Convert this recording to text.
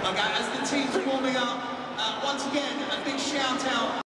Okay, as the team's warming up, once again, a big shout out.